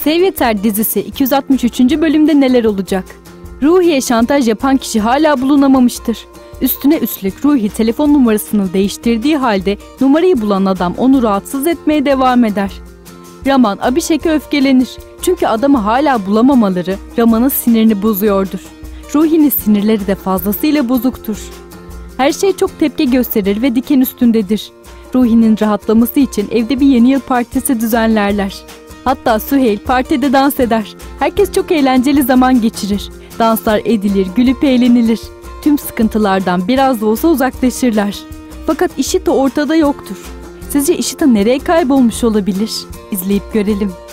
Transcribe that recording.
Sev Yeter dizisi 263. bölümde neler olacak? Ruhi'ye şantaj yapan kişi hala bulunamamıştır. Üstüne üstlük Ruhi telefon numarasını değiştirdiği halde numarayı bulan adam onu rahatsız etmeye devam eder. Raman Abhishek'e öfkelenir. Çünkü adamı hala bulamamaları Raman'ın sinirini bozuyordur. Ruhi'nin sinirleri de fazlasıyla bozuktur. Her şey çok tepki gösterir ve diken üstündedir. Ruhi'nin rahatlaması için evde bir yeni yıl partisi düzenlerler. Hatta Süheyl partide dans eder. Herkes çok eğlenceli zaman geçirir. Danslar edilir, gülüp eğlenilir. Tüm sıkıntılardan biraz da olsa uzaklaşırlar. Fakat Ishita ortada yoktur. Sizce Ishita nereye kaybolmuş olabilir? İzleyip görelim.